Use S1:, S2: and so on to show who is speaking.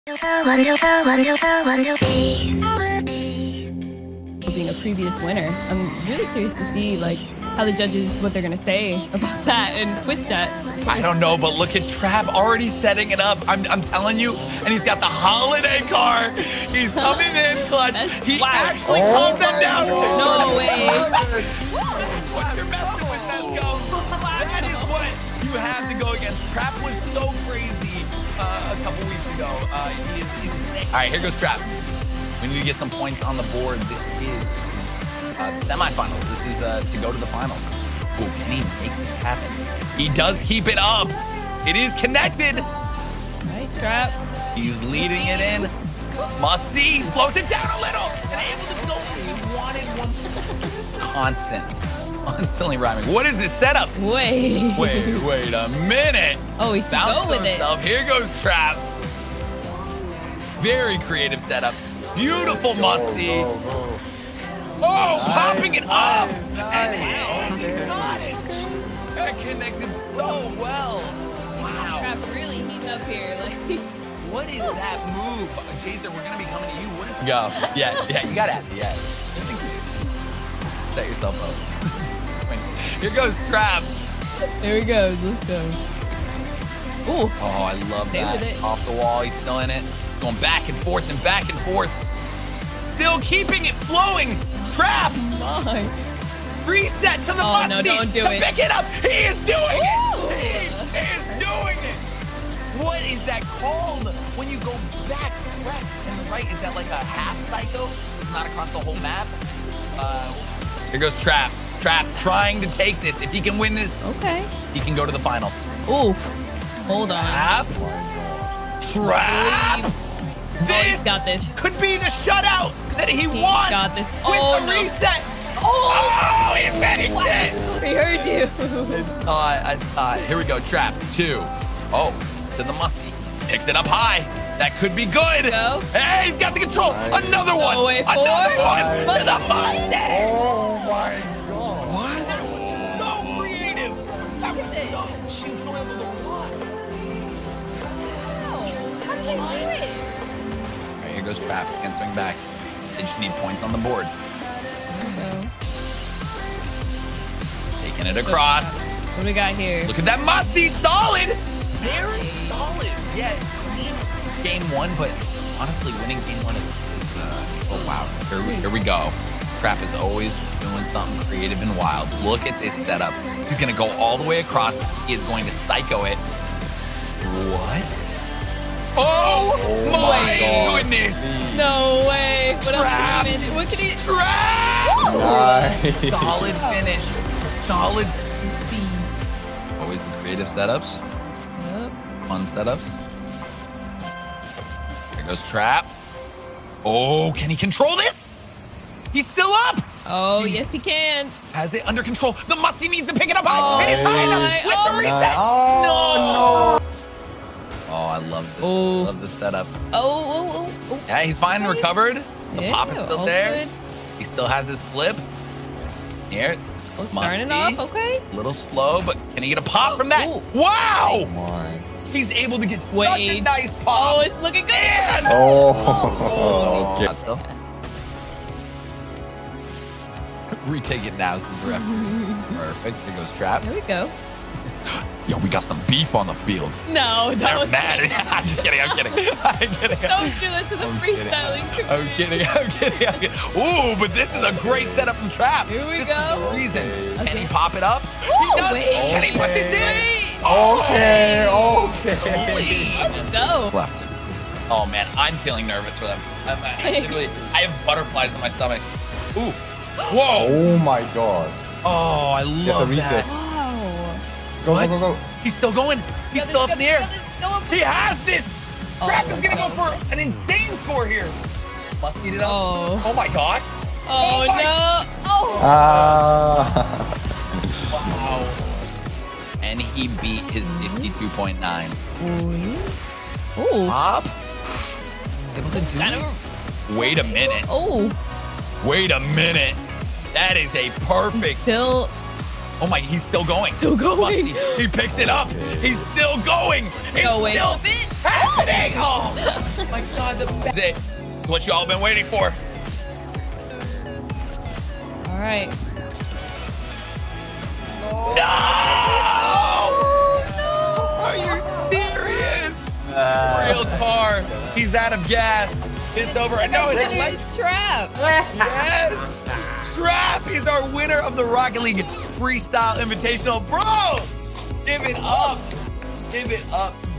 S1: Being a previous winner, I'm really curious to see like how the judges, what they're gonna say about that in Twitch chat.
S2: I don't know, but look at Trav already setting it up. I'm telling you, and he's got the holiday car. He's coming in clutch. He actually calms that down.
S1: No way.
S2: That's what you're messing with, Nesco. That is what you have to go against. Trav was so crazy a couple weeks ago. He is insane. All right, here goes Trav. We need to get some points on the board. This is the semifinals. This is to go to the finals. Ooh, can he make this happen? He does keep it up. It is connected.
S1: Nice trap.
S2: He's leading it in. Musty slows it down a little. And able to go where he wanted one. Constantly rhyming. What is this setup?
S1: Wait
S2: a minute.
S1: Oh, he can go with it.
S2: Here goes Trap. Very creative setup. Beautiful Musty. Oh, popping it up. And he got it. That connected so well.
S1: Wow. Trap really heating up here. Like,
S2: what is that move? Jason, we're going to be coming to you. What is Go. Yeah, you got it. Yeah. Set yourself up. Here goes Trap.
S1: There he goes. Let's go. Ooh.
S2: Oh, I love that. Off the wall. He's still in it. Going back and forth and back and forth. Still keeping it flowing. Trap.
S1: My.
S2: Reset to the Musty.
S1: No, don't do it.
S2: Pick it up. He is doing it. He is doing it. What is that called when you go back left and right? Is that like a half cycle? It's not across the whole map. Here goes Trap. Trap trying to take this. If he can win this,
S1: okay,
S2: he can go to the finals.
S1: Oof. Hold on.
S2: Trap.
S1: He's got this.
S2: Could be the shutout that he won.
S1: Got this.
S2: With the reset. Oh, he made it.
S1: We heard you.
S2: Here we go. Trap 2. Oh, to the Musty. Picks it up high. That could be good.
S1: Go.
S2: Hey, he's got the control. Another one.
S1: No way.
S2: Another one. To the Musty.
S3: Oh my God.
S2: That was so creative. That was so enjoyable to watch.
S1: How did they do it?
S2: All right, here goes Trap. Can't swing back. They just need points on the board. Taking it across.
S1: What do we got here?
S2: Look at that Musty. Solid. Very solid. Yeah. Game 1, but honestly, winning game 1 is oh wow. Here we go. Trap is always doing something creative and wild. Look at this setup. He's gonna go all the way across. He is going to psycho it. What? Oh my goodness!
S1: No way! What
S2: Trap.
S1: else? What can he?
S2: Trap!
S3: Nice.
S2: Solid finish. Solid. Always the creative setups.
S1: Yep.
S2: Fun setups. There goes Trap. Oh, can he control this? He's still up.
S1: Oh, yes, he can.
S2: Has it under control. The Musty needs to pick it up high. It is high enough with the reset.
S3: Oh,
S2: no. Oh, I love this.
S1: Oh.
S2: Love this setup.
S1: Oh.
S2: Yeah, he's fine. Recovered. The pop is still there.
S1: Good.
S2: He still has his flip. Here.
S1: Oh, starting off. Okay.
S2: A little slow, but can he get a pop from that?
S1: Ooh.
S2: Wow.
S3: come on.
S2: He's able to get such a nice pop.
S1: Oh, it's looking good.
S2: And
S3: Oh, okay.
S2: Still. Retake it now since ref. Perfect. Here goes Trap.
S1: There we go.
S2: Yo, we got some beef on the field.
S1: No,
S2: They're
S1: don't.
S2: mad. I'm just kidding. I'm kidding.
S1: Don't do that to the freestyling.
S2: I'm kidding. Ooh, but this is a great setup from Trap.
S1: Here we
S2: this
S1: go.
S2: is the reason.
S1: Okay.
S2: Can he pop it up?
S1: Ooh,
S2: He does.
S1: wait.
S2: Can he put this in?
S3: Okay.
S1: Let's go.
S2: Left. Oh man, I'm feeling nervous for them. I have butterflies in my stomach. Ooh. Whoa.
S3: Oh my God.
S2: Oh, I love that.
S1: Wow.
S3: Go.
S2: He's still going. He's still up in the air. He has this. Trap is gonna go for an insane score here. Must eat it up. Oh my gosh.
S1: Oh no. Oh.
S2: Wow. And he beat his 52.9.
S1: Oh.
S2: Pop. Able to do it? Wait a minute.
S1: Oh.
S2: Wait a minute. That is a perfect.
S1: Still.
S2: Oh my, he's still going.
S1: Still going.
S2: He picks it up. He's still going. It's
S1: No, wait.
S2: still happening. Oh my God, the best. It's what you all been waiting for.
S1: All right.
S2: No! Are you serious? Real car. He's out of gas. It's over. No, it's
S1: It's Trap.
S2: Yes! Trap is our winner of the Rocket League Freestyle Invitational. Bro, give it up. Give it up.